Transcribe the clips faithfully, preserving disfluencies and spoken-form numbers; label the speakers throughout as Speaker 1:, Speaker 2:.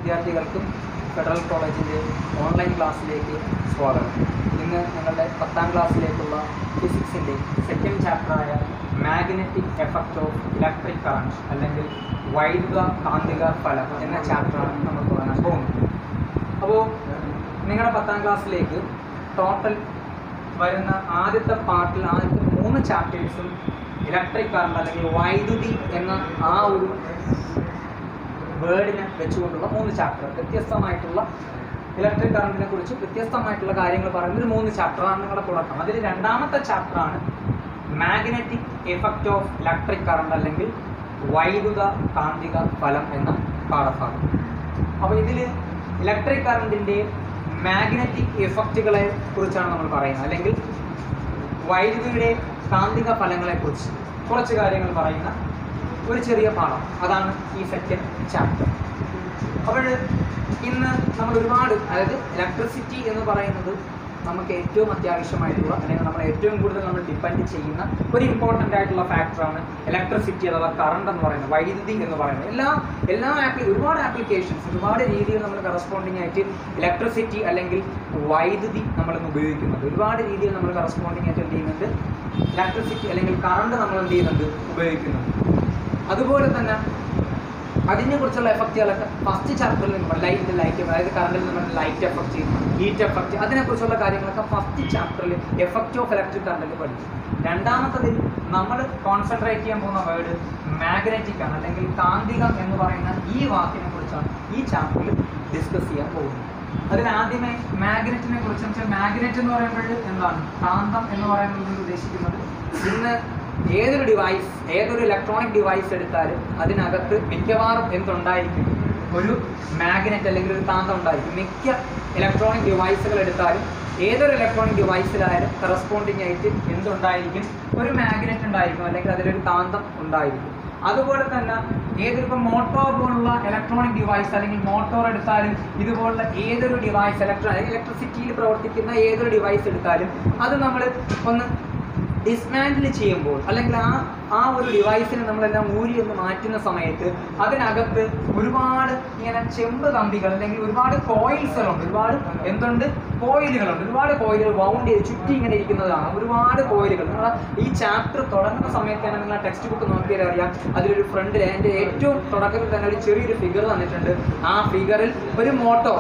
Speaker 1: വിദ്യാർത്ഥികൾക്കും ഫെഡറൽ കോളേജിൻ്റെ ഓൺലൈൻ ക്ലാസ്സിലേക്ക് സ്വാഗതം. ഇന്ന് ഞങ്ങളുടെ പത്താം ക്ലാസ്സിലേക്കുള്ള ഫിസിക്സിൻ്റെ സെക്കൻഡ് ചാപ്റ്ററായ magnetic effect of electric current അല്ലെങ്കിൽ വൈദ്യുത കാന്തിക ഫലം എന്ന ചാപ്റ്ററാണ് നമ്മൾ തുടങ്ങാൻ പോകുന്നത്. അപ്പോൾ നിങ്ങളുടെ പത്താം ക്ലാസ്സിലേക്ക് ടോട്ടൽ വരുന്ന ആദ്യത്തെ പാർട്ടിൽ ആദ്യത്തെ മൂന്ന് ചാപ്റ്റേഴ്സും ഇലക്ട്രിക് കറണ്ട് അല്ലെങ്കിൽ വൈദ്യുതി എന്ന ആ ഒരു വേർഡിനെ വെച്ചുകൊണ്ടുള്ള മൂന്ന് ചാപ്റ്റർ, വ്യത്യസ്തമായിട്ടുള്ള ഇലക്ട്രിക് കറണ്ടിനെ കുറിച്ച് വ്യത്യസ്തമായിട്ടുള്ള കാര്യങ്ങൾ പറയുന്ന ഒരു മൂന്ന് ചാപ്റ്ററാണ് നിങ്ങളുടെ തുടക്കം. അതിൽ രണ്ടാമത്തെ ചാപ്റ്ററാണ് magnetic effect of electric current അല്ലെങ്കിൽ വൈദ്യുത കാന്തിക ഫലം എന്ന പാഠഭാഗം. അപ്പോൾ ഇതിൽ ഇലക്ട്രിക് കറണ്ടിൻ്റെ മാഗ്നറ്റിക് എഫക്റ്റുകളെ കുറിച്ചാണ് നമ്മൾ പറയുന്നത്, അല്ലെങ്കിൽ വൈദ്യുതിയുടെ കാന്തിക ഫലങ്ങളെക്കുറിച്ച് കുറച്ച് കാര്യങ്ങൾ പറയുന്ന ഒരു ചെറിയ പാഠം. അതാണ് ഈ സെക്കൻഡ് ചാപ്റ്റർ. അപ്പോൾ ഇന്ന് നമ്മൾ ഒരുപാട്, അതായത് ഇലക്ട്രിസിറ്റി എന്ന് പറയുന്നത് നമുക്ക് ഏറ്റവും അത്യാവശ്യമായിട്ടുള്ള, അല്ലെങ്കിൽ നമ്മൾ ഏറ്റവും കൂടുതൽ നമ്മൾ ഡിപ്പെൻഡ് ചെയ്യുന്ന ഒരു ഇമ്പോർട്ടൻ്റ് ആയിട്ടുള്ള ഫാക്ടറാണ് ഇലക്ട്രിസിറ്റി അഥവാ കറണ്ട് എന്ന് പറയുന്നത്, വൈദ്യുതി എന്ന് പറയുന്നത്. എല്ലാ എല്ലാ ആപ്ലി ഒരുപാട് ആപ്ലിക്കേഷൻസ്, ഒരുപാട് രീതിയിൽ നമ്മൾ കറസ്പോണ്ടിങ് ആയിട്ട് ഇലക്ട്രിസിറ്റി അല്ലെങ്കിൽ വൈദ്യുതി നമ്മളിന്ന് ഉപയോഗിക്കുന്നുണ്ട്. ഒരുപാട് രീതിയിൽ നമ്മൾ കറസ്പോണ്ടിങ് ആയിട്ട് എന്ത് ചെയ്യുന്നുണ്ട്, ഇലക്ട്രിസിറ്റി അല്ലെങ്കിൽ കറണ്ട് നമ്മൾ എന്ത് ചെയ്യുന്നുണ്ട്, ഉപയോഗിക്കുന്നുണ്ട്. അതുപോലെ തന്നെ അതിനെക്കുറിച്ചുള്ള എഫക്റ്റുകളൊക്കെ ഫസ്റ്റ് ചാപ്റ്ററിൽ നിന്ന് ലൈറ്റ് ലൈറ്റ് അതായത് കറണ്ടിൽ നിന്ന് ലൈറ്റ് എഫക്റ്റ്, ഹീറ്റ് എഫക്റ്റ്, അതിനെക്കുറിച്ചുള്ള കാര്യങ്ങളൊക്കെ ഫസ്റ്റ് ചാപ്റ്ററിൽ എഫക്റ്റ് ഓഫ് ഇലക്ട്രിക് കറണ്ടിൽ പഠിച്ചു. രണ്ടാമത്തതിൽ നമ്മൾ കോൺസെൻട്രേറ്റ് ചെയ്യാൻ പോകുന്ന വേർഡ് മാഗ്നറ്റിക് ആണ്, അല്ലെങ്കിൽ കാന്തികം എന്ന് പറയുന്ന ഈ വാക്കിനെ കുറിച്ചാണ് ഈ ചാപ്റ്ററിൽ ഡിസ്കസ് ചെയ്യാൻ പോകുന്നത്. അതിൽ ആദ്യമേ മാഗ്നറ്റിനെ കുറിച്ച് വെച്ചാൽ മാഗ്നറ്റ് എന്ന് പറയുമ്പോൾ എന്താണ്, കാന്തം എന്ന് പറയുന്നത് ഉദ്ദേശിക്കുന്നത് ഇന്ന് ഏതൊരു ഡിവൈസ്, ഏതൊരു ഇലക്ട്രോണിക് ഡിവൈസ് എടുത്താലും അതിനകത്ത് മിക്കവാറും എന്തുണ്ടായിരിക്കും, ഒരു മാഗ്നറ്റ് അല്ലെങ്കിൽ ഒരു കാന്തം ഉണ്ടായിരിക്കും. മിക്ക ഇലക്ട്രോണിക് ഡിവൈസുകൾ എടുത്താലും ഏതൊരു ഇലക്ട്രോണിക് ഡിവൈസിലായാലും കറസ്പോണ്ടിങ് ആയിട്ട് എന്തുണ്ടായിരിക്കും, ഒരു മാഗ്നറ്റ് ഉണ്ടായിരിക്കും, അല്ലെങ്കിൽ അതിലൊരു കാന്തം ഉണ്ടായിരിക്കും. അതുപോലെ തന്നെ ഏതൊരു ഇപ്പം മോട്ടോർ പോലുള്ള ഇലക്ട്രോണിക് ഡിവൈസ് അല്ലെങ്കിൽ മോട്ടോർ എടുത്താലും ഇതുപോലുള്ള ഏതൊരു ഡിവൈസ് ഇലക്ട്രോ ഇലക്ട്രിസിറ്റിയിൽ പ്രവർത്തിക്കുന്ന ഏതൊരു ഡിവൈസ് എടുത്താലും അത് നമ്മൾ ഒന്ന് ഡിസ്മാൻഡിൽ ചെയ്യുമ്പോൾ, അല്ലെങ്കിൽ ആ ആ ഒരു ഡിവൈസിനെ നമ്മളെല്ലാം ഊരി ഒന്ന് മാറ്റുന്ന സമയത്ത് അതിനകത്ത് ഒരുപാട് ഇങ്ങനെ ചെമ്പ് കമ്പികൾ അല്ലെങ്കിൽ ഒരുപാട് കോയിൽസുകളുണ്ട്, ഒരുപാട് എന്തുണ്ട് കോയിലുകളുണ്ട്, ഒരുപാട് കോയിലുകൾ വൗണ്ട് ചെയ്ത് ചുറ്റി ഇങ്ങനെ ഇരിക്കുന്നതാണ്, ഒരുപാട് കോയിലുകൾ. നിങ്ങൾ ഈ ചാപ്റ്റർ തുടങ്ങുന്ന സമയത്ത് തന്നെ നിങ്ങൾ ആ ടെക്സ്റ്റ് ബുക്ക് നോക്കിയാൽ അറിയാം, അതിലൊരു ഫ്രണ്ടിൽ അതിൻ്റെ ഏറ്റവും തുടക്കത്തിൽ തന്നെ ഒരു ചെറിയൊരു ഫിഗർ തന്നിട്ടുണ്ട്. ആ ഫിഗറിൽ ഒരു മോട്ടോർ,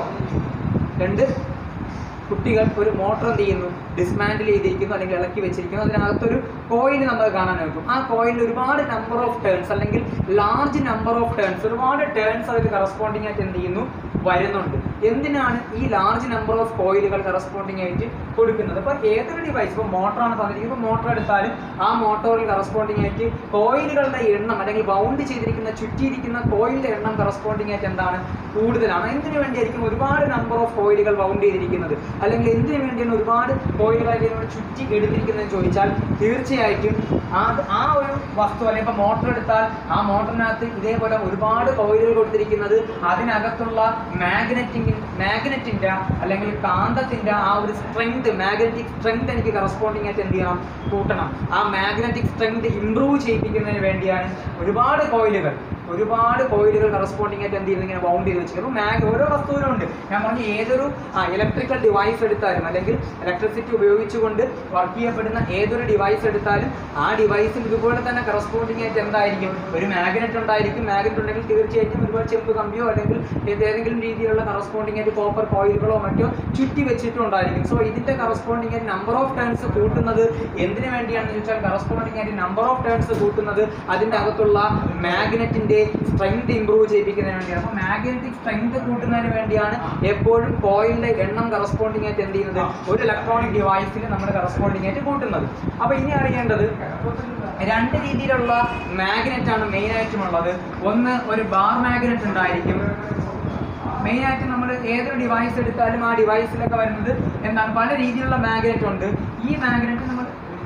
Speaker 1: രണ്ട് കുട്ടികൾ ഒരു മോട്ടോർ എന്ത് ചെയ്യുന്നു, ഡിസ്മാൻഡിൽ ചെയ്തിരിക്കുന്നു അല്ലെങ്കിൽ ഇളക്കി വെച്ചിരിക്കുന്നു. അതിനകത്തൊരു കോയിൽ നമുക്ക് കാണാൻ പറ്റും. ആ കോയിലിൽ ഒരുപാട് നമ്പർ ഓഫ് ടേൺസ് അല്ലെങ്കിൽ ലാർജ് നമ്പർ ഓഫ് ടേൺസ്, ഒരുപാട് ടേൺസ് അതിൽ കറസ്പോണ്ടിങ് ആയിട്ട് എന്ത് ചെയ്യുന്നു, വരുന്നുണ്ട്. എന്തിനാണ് ഈ ലാർജ് നമ്പർ ഓഫ് കോയിലുകൾ കറസ്പോണ്ടിങ് ആയിട്ട് കൊടുക്കുന്നത്? ഇപ്പോൾ ഏതൊരു ഡിവൈസ്, ഇപ്പോൾ മോട്ടറാണ് തന്നിരിക്കുന്നത്, മോട്ടോർ എടുത്താലും ആ മോട്ടോറിൽ കറസ്പോണ്ടിങ് ആയിട്ട് കോയിലുകളുടെ എണ്ണം അല്ലെങ്കിൽ ബൗണ്ട് ചെയ്തിരിക്കുന്ന ചുറ്റിയിരിക്കുന്ന കോയിലിൻ്റെ എണ്ണം കറസ്പോണ്ടിങ് ആയിട്ട് എന്താണ്, കൂടുതലാണ്. എന്തിനു വേണ്ടിയായിരിക്കും ഒരുപാട് നമ്പർ ഓഫ് കോയിലുകൾ ബൗണ്ട് ചെയ്തിരിക്കുന്നത്, അല്ലെങ്കിൽ എന്തിനു വേണ്ടിയാണ് ഒരുപാട് കോയിലുകളായിട്ട് ചുറ്റി എടുത്തിരിക്കുന്നതെന്ന് ചോദിച്ചാൽ തീർച്ചയായിട്ടും ആ ആ ഒരു വസ്തു, അല്ലെങ്കിൽ ഇപ്പോൾ മോട്ടോർ എടുത്താൽ ആ മോട്ടറിനകത്ത് ഇതേപോലെ ഒരുപാട് കോയിലുകൾ കൊടുത്തിരിക്കുന്നത് അതിനകത്തുള്ള മാഗ്നറ്റിംഗ് മാഗ്നറ്റിൻ്റെ അല്ലെങ്കിൽ കാന്തത്തിൻ്റെ ആ ഒരു സ്ട്രെങ്ത്, മാഗ്നറ്റിക് സ്ട്രെങ്ത് എനിക്ക് കറസ്പോണ്ടിങ് ആയിട്ട് എന്ത് ചെയ്യണം, കൂട്ടണം. ആ മാഗ്നറ്റിക് സ്ട്രെങ്ത് ഇംപ്രൂവ് ചെയ്യിപ്പിക്കുന്നതിന് വേണ്ടിയാണ് ഒരുപാട് കോയിലുകൾ ഒരുപാട് കോയിലുകൾ കറസ്പോണ്ടിങ് ആയിട്ട് എന്ത് ചെയ്യുന്നത്, ഇങ്ങനെ ബൗണ്ട് ചെയ്ത് വെച്ചിരിക്കും. അപ്പോൾ മാഗ് ഓരോ വസ്തുവിനുണ്ട്. ഞാൻ പറഞ്ഞ ഏതൊരു ഇലക്ട്രിക്കൽ ഡിവൈസ് എടുത്താലും അല്ലെങ്കിൽ ഇലക്ട്രിസിറ്റി ഉപയോഗിച്ചുകൊണ്ട് വർക്ക് ചെയ്യപ്പെടുന്ന ഏതൊരു ഡിവൈസ് എടുത്താലും ആ ഡിവൈസിൽ ഇതുപോലെ തന്നെ കറസ്പോണ്ടിങ് ആയിട്ട് എന്തായിരിക്കും, ഒരു മാഗ്നറ്റ് ഉണ്ടായിരിക്കും. മാഗ്നറ്റ് ഉണ്ടെങ്കിൽ തീർച്ചയായിട്ടും ഒരുപാട് ചെമ്പ് കമ്പിയോ അല്ലെങ്കിൽ ഏതെങ്കിലും രീതിയിലുള്ള കറസ്പോണ്ടിങ് ആയിട്ട് കോപ്പർ കോയിലുകളോ മറ്റോ ചുറ്റി വെച്ചിട്ടുണ്ടായിരിക്കും. സോ ഇതിൻ്റെ കറസ്പോണ്ടിങ് ആയിട്ട് നമ്പർ ഓഫ് ടേൺസ് കൂട്ടുന്നത് എന്തിനു വേണ്ടിയാണെന്ന് ചോദിച്ചാൽ കറസ്പോണ്ടിങ് ആയിട്ട് നമ്പർ ഓഫ് ടേൺസ് കൂട്ടുന്നത് അതിൻ്റെ അകത്തുള്ള മാഗ്നറ്റിൻ്റെ സ്ട്രെങ്ത് ഇംപ്രൂവ് ചെയ്യിപ്പിക്കുന്നതിന് വേണ്ടിയാണ്. അപ്പോൾ മാഗ്നറ്റിക് സ്ട്രെങ്ത് കൂട്ടുന്നതിന് വേണ്ടിയാണ് എപ്പോഴും കോയിലിന്റെ എണ്ണം കറസ്പോണ്ടിങ് ആയിട്ട് എന്ത് ചെയ്യുന്നത്, ഒരു ഇലക്ട്രോണിക് ഡിവൈസിൽ നമ്മൾ കറസ്പോണ്ടിങ് ആയിട്ട് കൂട്ടുന്നത്. അപ്പോൾ ഇനി അറിയേണ്ടത് രണ്ട് രീതിയിലുള്ള മാഗ്നറ്റ് ആണ് മെയിൻ ആയിട്ടും ഉള്ളത്. ഒന്ന് ഒരു ബാർ മാഗ്നറ്റ് ഉണ്ടായിരിക്കും. മെയിനായിട്ട് നമ്മൾ ഏതൊരു ഡിവൈസ് എടുത്താലും ആ ഡിവൈസിലൊക്കെ വരുന്നത് എന്താണ്, പല രീതിയിലുള്ള മാഗ്നറ്റ് ഉണ്ട്. ഈ മാഗ്നറ്റ് നമ്മൾ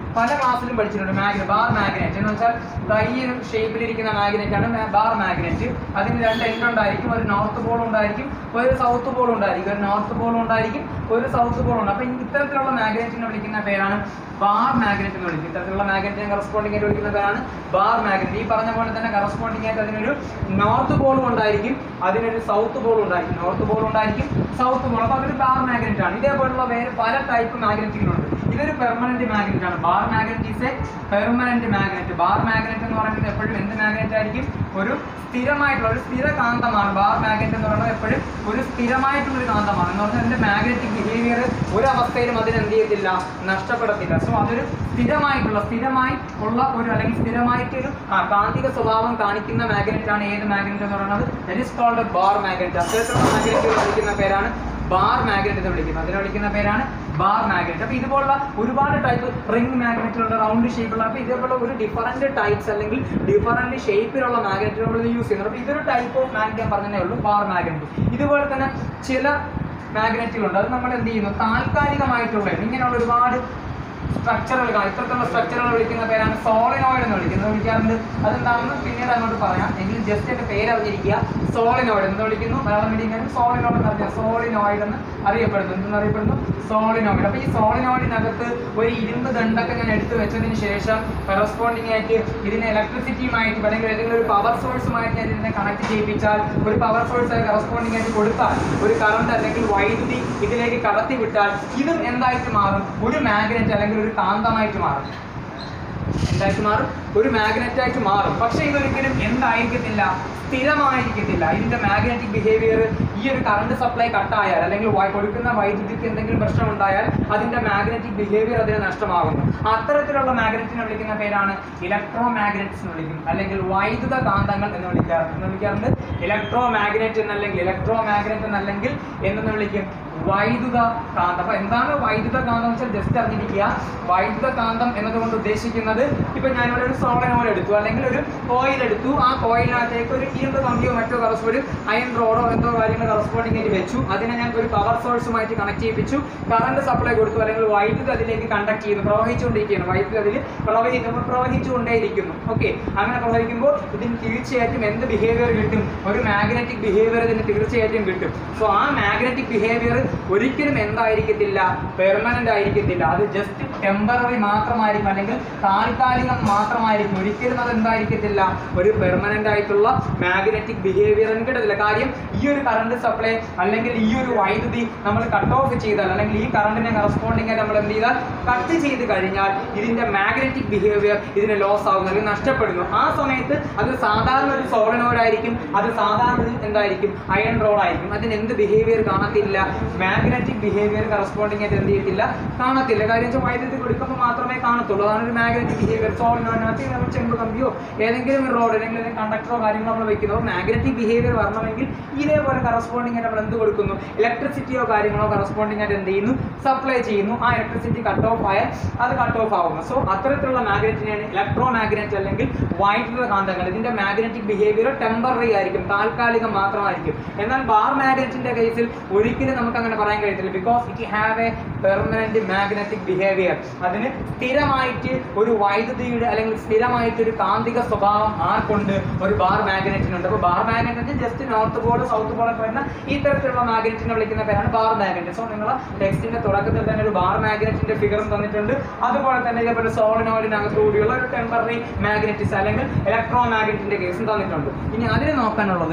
Speaker 1: പല ക്ലാസ്സിലും പഠിച്ചിട്ടുണ്ട് മാഗ്നറ്റ്, ബാർ മാഗ്നറ്റ് എന്ന് വെച്ചാൽ ഈ ഒരു ഷേപ്പിലിരിക്കുന്ന മാഗ്നറ്റ് ആണ് ബാർ മാഗ്നറ്റ്. അതിന് രണ്ട് എൻഡ് ഉണ്ടായിരിക്കും, ഒരു നോർത്ത് പോൾ ഉണ്ടായിരിക്കും, ഒരു സൗത്ത് പോൾ ഉണ്ടായിരിക്കും, ഒരു നോർത്ത് പോൾ ഉണ്ടായിരിക്കും, ഒരു സൗത്ത് പോൾ ഉണ്ട്. അപ്പൊ ഇത്തരത്തിലുള്ള മാഗ്നറ്റിനെ വിളിക്കുന്ന പേരാണ് ബാർ മാഗ്നറ്റ് എന്ന് വിളിക്കും. ഇത്തരത്തിലുള്ള മാഗ്നറ്റിനെ കറസ്പോണ്ടിങ് ആയിട്ട് വിളിക്കുന്ന പേരാണ് ബാർ മാഗ്നറ്റ്. ഈ പറഞ്ഞ പോലെ തന്നെ കറസ്പോണ്ടിങ് ആയിട്ട് അതിനൊരു നോർത്ത് പോളും ഉണ്ടായിരിക്കും, അതിനൊരു സൗത്ത് പോളും ഉണ്ടായിരിക്കും, നോർത്ത് പോൾ ഉണ്ടായിരിക്കും, സൗത്ത് പോൾ. അപ്പൊ അതൊരു ബാർ മാഗ്നറ്റ് ആണ്. ഇതേപോലുള്ള വേറെ പല ടൈപ്പ് മാഗ്നറ്റുകളുണ്ട്. ഇതൊരു പെർമനന്റ് മാഗ്നറ്റ് ആണ്. Bar magnet is a permanent magnet. Bar magnet എന്ന് പറയുന്നത് എപ്പോഴും എന്ത് മാഗ്നറ്റ് ആയിരിക്കും? ഒരു സ്ഥിരമായിട്ടുള്ള ഒരു സ്ഥിര കാന്തമാണ്. ബാർ മാഗ്നറ്റ് എന്ന് പറയുന്നത് എപ്പോഴും ഒരു സ്ഥിരമായിട്ടുള്ള ഒരു കാന്തമാണ്. എന്ന് പറഞ്ഞാൽ അതിന്റെ മാഗ്നറ്റിക് ബിഹേവിയർ ഒരു അവസ്ഥയിലും അതിന് എന്ത് ചെയ്യത്തില്ല, നഷ്ടപ്പെടത്തില്ല. സോ അതൊരു സ്ഥിരമായിട്ടുള്ള സ്ഥിരമായി ഉള്ള ഒരു അല്ലെങ്കിൽ സ്ഥിരമായിട്ടൊരു കാന്തിക സ്വഭാവം കാണിക്കുന്ന മാഗ്നറ്റ് ആണ് ഏത് മാഗ്നറ്റ് എന്ന് പറയുന്നത്? That is called bar magnet. അത്തരത്തിലുള്ള മാഗ്നറ്റുകൾ വിളിക്കുന്ന പേരാണ് ബാർ മാഗ്നറ്റ് എന്ന് വിളിക്കുന്നത്. അതിനെ വിളിക്കുന്ന പേരാണ് ബാർ മാഗ്നറ്റ്. അപ്പൊ ഇതുപോലുള്ള ഒരുപാട് ടൈപ്പ് റിംഗ് മാഗ്നറ്റുകളുടെ റൗണ്ട് ഷേപ്പുള്ള, അപ്പൊ ഇതേപോലെ ഒരു ഡിഫറന്റ് ടൈപ്സ് അല്ലെങ്കിൽ ഡിഫറന്റ് ഷേപ്പിലുള്ള മാഗ്നറ്റുകൾ നമ്മൾ യൂസ് ചെയ്യുന്നത്. അപ്പൊ ഇതൊരു ടൈപ്പ് ഓഫ് മാഗ്നറ്റ് ഞാൻ പറഞ്ഞതേ ഉള്ളൂ, ബാർ മാഗ്നറ്റ്. ഇതുപോലെ തന്നെ ചില മാഗ്നറ്റുകളുണ്ട്, അത് നമ്മൾ എന്ത് ചെയ്യുന്നു, താൽക്കാലികമായിട്ടുള്ള ഇങ്ങനെയുള്ള ഒരുപാട് സ്ട്രക്ചറുകൾ, ഇത്തരത്തിലുള്ള സ്ട്രക്ചറുകൾ വിളിക്കുന്ന പേരാണ് സോളിനോയിഡ് എന്ന് വിളിക്കുന്നത്. വിളിക്കാറുണ്ട്. അതെന്താണെന്ന് പിന്നീട് അങ്ങോട്ട് പറയാം. എങ്കിലും ജസ്റ്റ് എന്റെ പേര് അറിഞ്ഞിരിക്കുക. സോളിനോയിഡ് എന്ന് വിളിക്കുന്നു, മലയാളം മീഡിയം സോളിനോയിഡ് എന്ന് അറിയാം. സോളിനോയിഡ് എന്ന് അറിയപ്പെടുന്നു. എന്തെന്ന് അറിയപ്പെടുന്നു? സോളിനോയിഡ്. അപ്പൊ ഈ സോളിനോയിഡിനകത്ത് ഒരു ഇരുമ്പ് ദണ്ടൊക്കെ ഞാൻ എടുത്തു വെച്ചതിന് ശേഷം കറസ്പോണ്ടിങ് ആയിട്ട് ഇതിനെ ഇലക്ട്രിസിറ്റിയുമായിട്ട് അല്ലെങ്കിൽ ഏതെങ്കിലും ഒരു പവർ സോഴ്സുമായിട്ട് ഞാൻ ഇതിനെ കണക്ട് ചെയ്യിപ്പിച്ചാൽ, ഒരു പവർ സോഴ്സ് ആയി കറസ്പോണ്ടിങ് ആയിട്ട് കൊടുത്താൽ, ഒരു കറണ്ട് അല്ലെങ്കിൽ വൈദ്യുതി ഇതിലേക്ക് കടത്തി വിട്ടാൽ ഇതും എന്തായിട്ട് മാറും? ഒരു മാഗ്നറ്റ് അല്ലെങ്കിൽ ഒരു കാന്തമായിട്ട് മാറും. എന്തായിട്ട് മാറും? ഒരു മാഗ്നറ്റ് ആയിട്ട് മാറും. പക്ഷെ ഇതൊരിക്കലും എന്തായിരിക്കത്തില്ല, സ്ഥിരമായിരിക്കത്തില്ല. ഇതിന്റെ മാഗ്നറ്റിക് ബിഹേവിയർ ഈ ഒരു കറണ്ട് സപ്ലൈ കട്ടായാൽ അല്ലെങ്കിൽ കൊടുക്കുന്ന വൈദ്യുതിക്ക് എന്തെങ്കിലും പ്രശ്നം ഉണ്ടായാൽ അതിന്റെ മാഗ്നറ്റിക് ബിഹേവിയർ അതിന് നഷ്ടമാകുന്നു. അത്തരത്തിലുള്ള മാഗ്നറ്റിനെ വിളിക്കുന്ന പേരാണ് ഇലക്ട്രോ മാഗ്നറ്റ്സ് എന്ന് വിളിക്കും, അല്ലെങ്കിൽ വൈദ്യുത കാന്തങ്ങൾ എന്ന് വിളിക്കാറുണ്ട്. എന്ന് വിളിക്കാറുണ്ട് ഇലക്ട്രോ മാഗ്നറ്റ് എന്നല്ലെങ്കിൽ ഇലക്ട്രോ മാഗ്നറ്റ് എന്നല്ലെങ്കിൽ എന്തെന്ന് വിളിക്കും? വൈദ്യുത കാന്തം. അപ്പൊ എന്താണ് വൈദ്യുത കാന്തം എന്ന് വെച്ചാൽ ജസ്റ്റ് അറിഞ്ഞിരിക്കുക. വൈദ്യുത കാന്തം എന്നതുകൊണ്ട് ഉദ്ദേശിക്കുന്നത്, ഇപ്പൊ ഞാനിവിടെ ഒരു സോളിനോയിഡ് എടുത്തു അല്ലെങ്കിൽ ഒരു കോയിൽ എടുത്തു. ആ കോയിലിനകത്തേക്ക് ഒരു ഇരുമ്പ് കമ്പിയോ മറ്റോ കറസ്പോണ്ട് അയൺ റോഡോ എന്തോ കാര്യങ്ങൾ കറസ്പോണ്ടിങ് ആയിട്ട് വെച്ചു. അതിനെ ഞാൻ ഒരു പവർ സോഴ്സുമായിട്ട് കണക്ട് ചെയ്യിപ്പിച്ചു. കറണ്ട് സപ്ലൈ കൊടുത്തു അല്ലെങ്കിൽ വൈദ്യുതി അതിലേക്ക് കണ്ടക്ട് ചെയ്യുന്നു, പ്രവഹിച്ചുകൊണ്ടിരിക്കുകയാണ്. വൈദ്യുതി അതിൽ പ്രവഹിക്കുമ്പോൾ പ്രവഹിച്ചുകൊണ്ടേയിരിക്കുന്നു. ഓക്കെ, അങ്ങനെ പ്രവഹിക്കുമ്പോൾ ഇതിന് തീർച്ചയായിട്ടും എന്ത് ബിഹേവിയർ കിട്ടും? ഒരു മാഗ്നറ്റിക് ബിഹേവിയർ ഇതിന് തീർച്ചയായിട്ടും കിട്ടും. സോ ആ മാഗ്നറ്റിക് ബിഹേവിയർ ഒരിക്കലും എന്തായിരിക്കത്തില്ല, പെർമനന്റ് ആയിരിക്കത്തില്ല. അത് ജസ്റ്റ് ടെമ്പററി മാത്രമായിരിക്കും അല്ലെങ്കിൽ താൽക്കാലികം മാത്രമായിരിക്കും. ഒരിക്കലും അത് എന്തായിരിക്കത്തില്ല, ഒരു പെർമനന്റ് ആയിട്ടുള്ള മാഗ്നറ്റിക് ബിഹേവിയർ കിട്ടത്തില്ല. കാര്യം ഈ ഒരു കറണ്ട് സപ്ലൈ അല്ലെങ്കിൽ ഈ ഒരു വൈദ്യുതി നമ്മൾ കട്ട് ഓഫ് ചെയ്താൽ അല്ലെങ്കിൽ ഈ കറണ്ടിനെ കറസ്പോണ്ടിങ് ആയി നമ്മൾ എന്ത് ചെയ്താൽ കട്ട് ചെയ്ത് കഴിഞ്ഞാൽ ഇതിന്റെ മാഗ്നറ്റിക് ബിഹേവിയർ ഇതിന് ലോസ് ആകുന്നു അല്ലെങ്കിൽ നഷ്ടപ്പെടുന്നു. ആ സമയത്ത് അത് സാധാരണ ഒരു സോളിനോയിഡ് ആയിരിക്കും, അത് സാധാരണ എന്തായിരിക്കും? അയൺ റോഡ് ആയിരിക്കും. അതിന് എന്ത് ബിഹേവിയർ കാണത്തില്ല? മാഗ്നറ്റിക് ബിഹേവിയർ കറസ്പോണ്ടിങ് ആയിട്ട് എന്ത് ചെയ്യത്തില്ല, കാണത്തില്ല. കാര്യം വെച്ചാൽ വൈദ്യുതി കൊടുക്കുമ്പോൾ മാത്രമേ കാണത്തുള്ളൂ. അതാണ് ഒരു മാഗ്നറ്റിക് ബിഹേവിയർ. സോളിനോയിഡിനകത്ത് നമ്മൾ ചെമ്പ് കമ്പിയോ ഏതെങ്കിലും ഒരു റോഡ് അല്ലെങ്കിൽ കണ്ടക്ടറോ കാര്യങ്ങളോ നമ്മൾ വെക്കുന്നത്. മാഗ്നറ്റിക് ബിഹേവിയർ വരണമെങ്കിൽ ഇതേപോലെ കറസ്പോണ്ടിങ് ആയിട്ട് നമ്മൾ എന്ത് കൊടുക്കുന്നു? ഇലക്ട്രിസിറ്റിയോ കാര്യങ്ങളോ കറസ്പോണ്ടിങ് ആയിട്ട് എന്ത് ചെയ്യുന്നു? സപ്ലൈ ചെയ്യുന്നു. ആ ഇലക്ട്രിസിറ്റി കട്ട് ഓഫ് ആയാൽ അത് കട്ട് ഓഫ് ആവുന്നു. സോ അത്തരത്തിലുള്ള മാഗ്നറ്റിനെയാണ് ഇലക്ട്രോ മാഗ്നറ്റ് അല്ലെങ്കിൽ വൈദ്യുത കാന്തങ്ങൾ. ഇതിന്റെ മാഗ്നറ്റിക് ബിഹേവിയർ ടെമ്പററി ആയിരിക്കും, താൽക്കാലികം മാത്രമായിരിക്കും. എന്നാൽ ബാർ മാഗ്നറ്റിന്റെ കേസിൽ ഒരിക്കലും നമുക്ക് അങ്ങനെ പറയാൻ കഴിയത്തില്ല. Because it have a permanent magnetic behaviour. അതിന് സ്ഥിരമായിട്ട് ഒരു വൈദ്യുതിയുടെ അല്ലെങ്കിൽ സ്ഥിരമായിട്ട് ഒരു കാന്തിക സ്വഭാവം ആർക്കുണ്ട്? ഒരു ബാർ മാഗ്നറ്റിനുണ്ട്. അപ്പോൾ ബാർ മാഗ്നറ്റിന് just north pole south pole ഒക്കെ വരുന്ന ഈ തരത്തിലുള്ള മാഗ്നറ്റിനെ വിളിക്കുന്ന പേരാണ് ബാർ മാഗ്നറ്റ്. സോ നിങ്ങൾ ടെക്സ്റ്റിന്റെ തുടക്കത്തിൽ തന്നെ ഒരു ബാർ മാഗ്നറ്റിന്റെ ഫിഗറും തന്നിട്ടുണ്ട്. അതുപോലെ തന്നെ ഇതേപോലെ സോളിനോയിഡിനകത്തുകൂടിയുള്ള ഒരു ടെമ്പററി മാഗ്നറ്റിസ് അല്ലെങ്കിൽ ഇലക്ട്രോ മാഗ്നറ്റിന്റെ കേസും തന്നിട്ടുണ്ട്. ഇനി അതിന് നോക്കാനുള്ളത്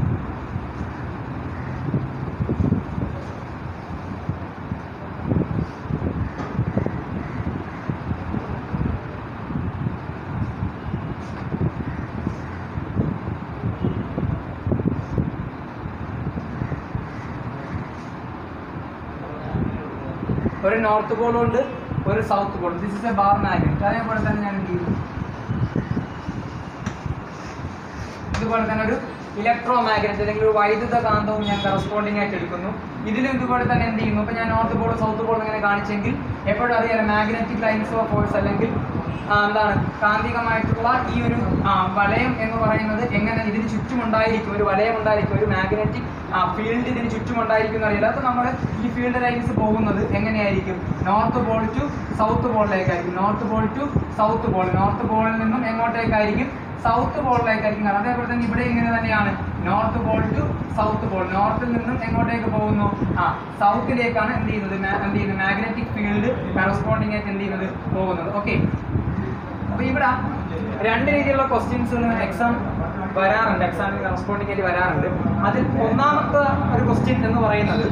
Speaker 1: ഒരു നോർത്ത് പോളും ഉണ്ട്, ഒരു സൗത്ത് പോളും. This is a bar magnet. അതേപോലെ തന്നെ ഞാൻ എന്ത് ചെയ്തു? ഇതുപോലെ തന്നെ ഒരു ഇലക്ട്രോ മാഗ്നറ്റ് അല്ലെങ്കിൽ ഒരു വൈദ്യുത കാന്തവും ഞാൻ കറസ്പോണ്ടിങ് ആയിട്ട് എടുക്കുന്നു. ഇതിലും ഇതുപോലെ തന്നെ എന്ത് ചെയ്യുന്നു, ഇപ്പൊ ഞാൻ നോർത്ത് പോൾ സൗത്ത് പോൾ ഇങ്ങനെ കാണിച്ചെങ്കിൽ എപ്പോഴും അറിയാലോ മാഗ്നറ്റിക് ലൈൻസ് ഓഫ് ഫോഴ്സ് അല്ലെങ്കിൽ എന്താണ് കാന്തികമായിട്ടുള്ള ഈ ഒരു വലയം എന്ന് പറയുന്നത് എങ്ങനെ ഇതിന് ചുറ്റുമുണ്ടായിരിക്കും, ഒരു വലയം ഉണ്ടായിരിക്കും, ഒരു മാഗ്നറ്റിക് ഫീൽഡ് ഇതിന് ചുറ്റുമുണ്ടായിരിക്കും എന്ന് അറിയില്ല. അത് നമ്മൾ ഈ ഫീൽഡ് ലൈൻസ് പോകുന്നത് എങ്ങനെയായിരിക്കും, നോർത്ത് പോൾ ടു സൗത്ത് പോളിലേക്കായിരിക്കും. North pole to south pole, north പോളിൽ നിന്നും എങ്ങോട്ടേക്കായിരിക്കും, സൗത്ത് പോളിലേക്കായിരിക്കും. അതേപോലെ തന്നെ ഇവിടെ ഇങ്ങനെ തന്നെയാണ്, north pole to south pole, നോർത്തിൽ നിന്നും എങ്ങോട്ടേക്ക് പോകുന്നു, ആ സൗത്തിലേക്കാണ് എന്ത് ചെയ്യുന്നത്, എന്ത് ചെയ്യുന്നത് മാഗ്നറ്റിക് ഫീൽഡ് കറസ്പോണ്ടിങ് ആയിട്ട് എന്ത് ചെയ്യുന്നത് പോകുന്നത്. ഓക്കെ, അപ്പൊ ഇവിടെ രണ്ട് രീതിയിലുള്ള ക്വസ്റ്റ്യൻസ് എക്സാം വരാറുണ്ട്, എക്സാമിന് കറസ്പോണ്ടിങ് ആയിട്ട് വരാറുണ്ട്. അതിൽ ഒന്നാമത്തെ ഒരു ക്വസ്റ്റ്യൻ എന്ന് പറയുന്നത്